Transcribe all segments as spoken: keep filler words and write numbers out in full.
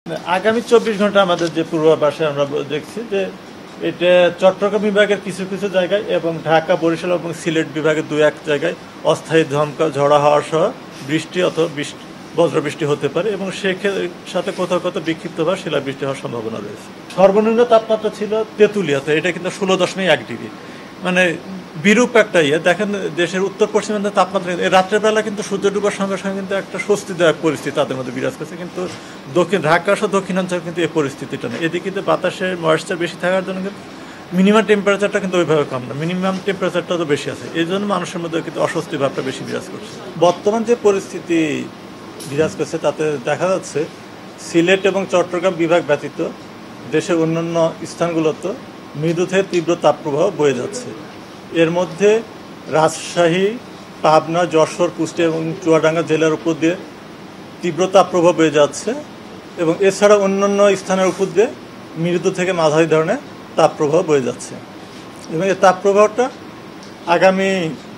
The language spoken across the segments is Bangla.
আগামী চব্বিশ ঘন্টা আমাদের যে পূর্বাভাসে আমরা দেখছি যে এটা চট্টগ্রাম বিভাগের কিছু কিছু জায়গায় এবং ঢাকা, বরিশাল এবং সিলেট বিভাগের দু এক জায়গায় অস্থায়ী ধমকা ঝড়া হওয়া সহ বৃষ্টি অথবা বৃষ্টি বজ্রবৃষ্টি হতে পারে এবং সেক্ষেত্রে সাথে কোথাও কোথাও বিক্ষিপ্তভাবে শিলাবৃষ্টি হওয়ার সম্ভাবনা রয়েছে। সর্বনিম্ন তাপমাত্রা ছিল তেঁতুলিয়াতে, এটা কিন্তু ষোলো দশমিক এক ডিগ্রি, মানে বিরূপ একটা ইয়ে। দেখেন দেশের উত্তর পশ্চিমাঞ্চলের তাপমাত্রা রাত্রের বেলা কিন্তু সূর্য ডুবার সঙ্গে সঙ্গে কিন্তু একটা স্বস্তিদায়ক পরিস্থিতি তাদের মধ্যে বিরাজ করছে, কিন্তু দক্ষিণ ঢাকা সহ দক্ষিণাঞ্চল কিন্তু এই পরিস্থিতিটা নেই। এদিকে কিন্তু বাতাসের ময়েশ্চার বেশি থাকার জন্য কিন্তু মিনিমাম টেম্পারেচারটা কিন্তু ওইভাবে কম না, মিনিমাম টেম্পারেচারটা তো বেশি আছে, এই জন্য মানুষের মধ্যে কিন্তু অস্বস্তি ভাবটা বেশি বিরাজ করছে। বর্তমান যে পরিস্থিতি বিরাজ করছে তাতে দেখা যাচ্ছে সিলেট এবং চট্টগ্রাম বিভাগ ব্যতীত দেশের অন্যান্য স্থানগুলোতে মৃদু থেকে তীব্র তাপপ্রবাহ বয়ে যাচ্ছে। এর মধ্যে রাজশাহী, পাবনা, যশোর, কুষ্টিয়া এবং চুয়াডাঙ্গা জেলার উপর দিয়ে তীব্র তাপপ্রবাহ বয়ে যাচ্ছে এবং এছাড়া অন্যান্য স্থানের উপর দিয়ে মৃদু থেকে মাঝারি ধরনের তাপপ্রবাহ বয়ে যাচ্ছে এবং এই তাপপ্রবাহটা আগামী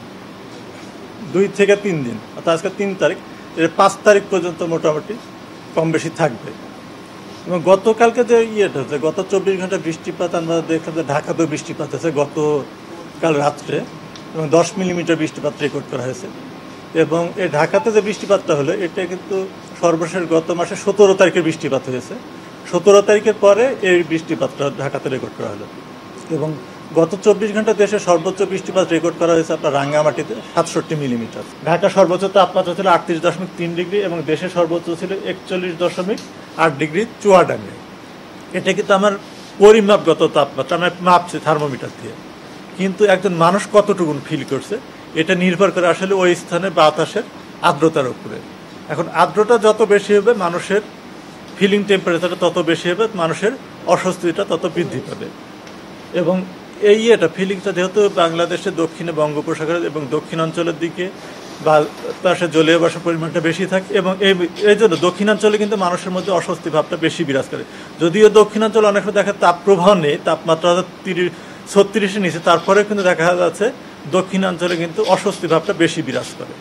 দুই থেকে তিন দিন অর্থাৎ আজকে তিন তারিখ এর পাঁচ তারিখ পর্যন্ত মোটামুটি কম বেশি থাকবে। এবং গতকালকে যে ইয়েটা হচ্ছে, গত চব্বিশ ঘন্টা বৃষ্টিপাত আমরা দেখলাম যে ঢাকাতেও বৃষ্টিপাত হয়েছে গতকাল রাত্রে এবং দশ মিলিমিটার বৃষ্টিপাত রেকর্ড করা হয়েছে। এবং এই ঢাকাতে যে বৃষ্টিপাতটা হলো এটা কিন্তু সর্বশেষ গত মাসে সতেরো তারিখের বৃষ্টিপাত হয়েছে, সতেরো তারিখের পরে এই বৃষ্টিপাতটা ঢাকাতে রেকর্ড করা হলো। এবং গত চব্বিশ ঘন্টা দেশে সর্বোচ্চ বৃষ্টিপাত রেকর্ড করা হয়েছে আপনার রাঙ্গামাটিতে সাতষট্টি মিলিমিটার। ঢাকা সর্বোচ্চ তাপমাত্রা ছিল আটত্রিশ দশমিক তিন ডিগ্রি এবং দেশের সর্বোচ্চ ছিল একচল্লিশ দশমিক আট ডিগ্রি চুয়াডাঙ্গায়। এটা কিন্তু আমার পরিমাপগত তাপমাত্রা, আমি মাপছি থার্মোমিটার দিয়ে, কিন্তু একজন মানুষ কতটুকু ফিল করছে এটা নির্ভর করে আসলে ওই স্থানে বাতাসের আর্দ্রতার উপরে। এখন আর্দ্রতা যত বেশি হবে মানুষের ফিলিং টেম্পারেচারটা তত বেশি হবে, মানুষের অস্বস্তিটা তত বৃদ্ধি পাবে। এবং এই এটা ফিলিংটা যেহেতু বাংলাদেশের দক্ষিণে বঙ্গোপসাগর এবং দক্ষিণাঞ্চলের দিকে বাতাসের জলীয় বাষ্পের পরিমাণটা বেশি থাকে এবং এই এই জন্য দক্ষিণাঞ্চলে কিন্তু মানুষের মধ্যে অস্বস্তি ভাবটা বেশি বিরাজ করে। যদিও দক্ষিণাঞ্চলে অনেক সময় দেখা তাপপ্রবাহ নেই, তাপমাত্রা তিরিশ ছত্রিশের নিচে, তারপরে কিন্তু দেখা যাচ্ছে দক্ষিণাঞ্চলে কিন্তু অস্বস্তি ভাবটা বেশি বিরাজ করে।